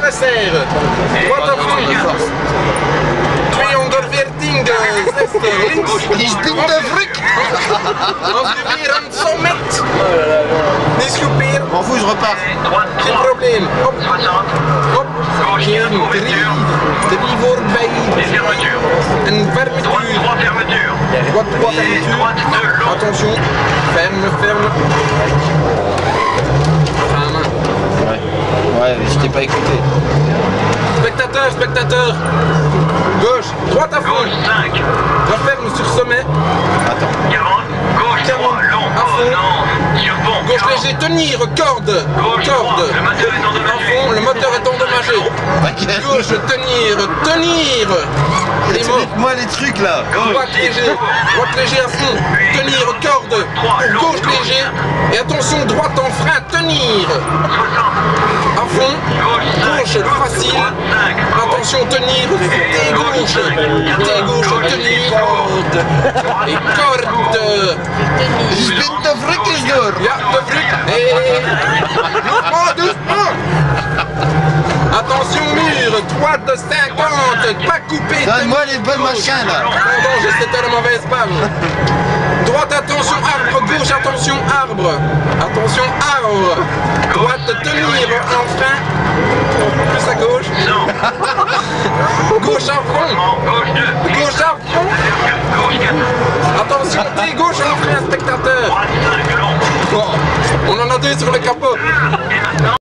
serre. Droite à fond. Tweehonderdveertien, 6 links. Ich bin der Frick. Als je weer aan 100 meter. Niet schoeperen. M'en fous, je repars. Geen probleem. Hop. Hop. Geen 3 voorbij. Een fermetuur. Droite fermetuur. Attention. Ferme, ferme. Ouais, je t'ai pas écouté. Spectateur, spectateur. Gauche, droite à fond. Referme sur sommet. Attends. 40, gauche, 40, long, à fond. non, sur pont. Gauche léger, tenir, corde. Corde. À fond, le moteur est endommagé. Gauche, tenir. Les mots. Explique-moi les trucs là. Droite léger à fond. Tenir, corde. Gauche léger. Et attention, droite en frein, tenir. À fond. Gauche, facile. Attention, tenir. Et gauche, tenir. Et corde. Ich bin der Frick is door. Ja, de Frick. Et doucement. Attention mur, droite de 50, pas coupé. Donne-moi les bonnes machins là. Pardon, c'était la mauvaise page. Droite, attention arbre, gauche, attention arbre. Attention arbre. Droite, tenir en frein. Plus à gauche. Gauche à fond. Gauche à fond. Attention, pied gauche en frein, spectateur. Bon, on en a 2 sur le capot.